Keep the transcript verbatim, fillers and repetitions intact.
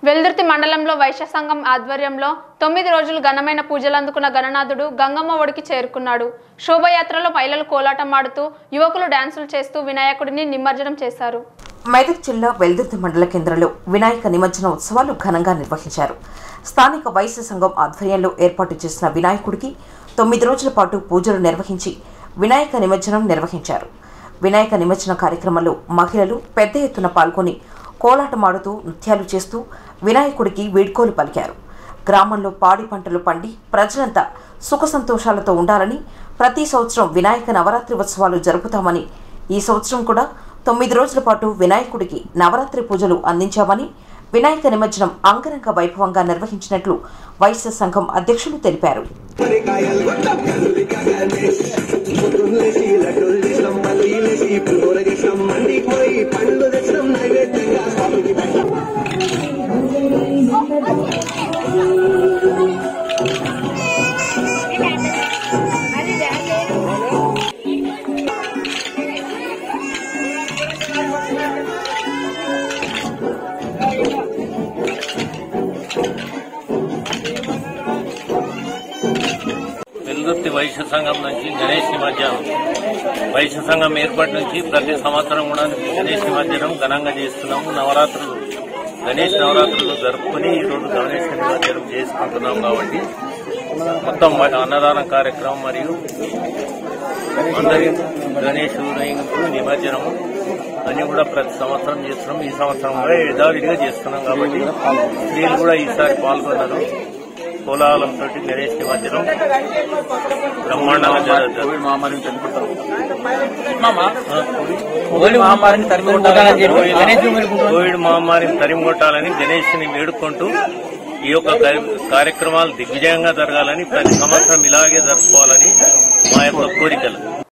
వెల్దుర్తి మండలంలో వైశ్య సంఘం ఆధ్వర్యంలో తొమ్మిది రోజులు ఘనమైన పూజలు అందుకున్న గణనాథుడు గంగమ్మ ఒడికి చేరుకున్నాడు. శోభయాత్రలో మహిళలు కోలాటం ఆడుతూ యువకులు డాన్సులు చేస్తూ వినాయకుడిని నిమజ్జనం చేశారు. మెదక్ జిల్లా వెల్దుర్తి మండల కేంద్రంలో వినాయక నిమజ్జన ఉత్సవాలు ఘనంగా నిర్వహించారు. స్థానిక వైశ్య సంఘం ఆధ్వర్యంలో ఏర్పాటు చేసిన వినాయకుడికి తొమ్మిది రోజుల పాటు పూజలు నిర్వహించి వినాయక నిమజ్జనం నిర్వహించారు. వినాయక నిమజ్జన కార్యక్రమంలో మహిళలు పెద్ద ఎత్తున పాల్గొని కోలాటమాడుతూ నృత్యాలు చేస్తూ వినాయకుడికి వీడ్కోలు పలికారు. గ్రామంలో పాడి పంటలు పండి ప్రజలంతా సుఖ సంతోషాలతో ఉండాలని ప్రతి సంవత్సరం వినాయక నవరాత్రి ఉత్సవాలు జరుపుతామని, ఈ సంవత్సరం కూడా తొమ్మిది రోజుల పాటు వినాయకుడికి నవరాత్రి పూజలు అందించామని, వినాయక నిమజ్జనం అంగరంగ వైభవంగా నిర్వహించినట్లు వైశ్య సంఘం అధ్యక్షులు తెలిపారు. వెల్దుర్తి వైశ్య సంఘం నుంచి గణేష్ నిమజ్జనం వైశ్య సంఘం ఏర్పాటు నుంచి ప్రతి సంవత్సరం కూడా గణేష్ నిమజ్జనం ఘనంగా చేస్తున్నాము. నవరాత్రులు గణేష్ నవరాత్రులు జరుపుకుని ఈరోజు గణేష్ నిమజ్జనం చేసుకుంటున్నాం. కాబట్టి మొత్తం అన్నదాన కార్యక్రమం మరియు అందరి గణేష్ నిమజ్జనము అన్ని కూడా ప్రతి సంవత్సరం చేస్తున్నాం. ఈ సంవత్సరం కూడా యథావిధిగా చేస్తున్నాం. కాబట్టి స్త్రీలు కూడా ఈసారి పాల్గొన్నారు. కోలాహలంతో గణేష్ నిమజ్జనం బ్రహ్మాండంగా జరుగుతుంది. కోవిడ్ మహమ్మారిని తరిమికొట్టాలని గణేష్ ని వేడుకుంటూ ఈ యొక్క కార్యక్రమాలు దిగ్విజయంగా జరగాలని, ప్రతి సంవత్సరం ఇలాగే జరుపుకోవాలని మా యొక్క కోరికలు.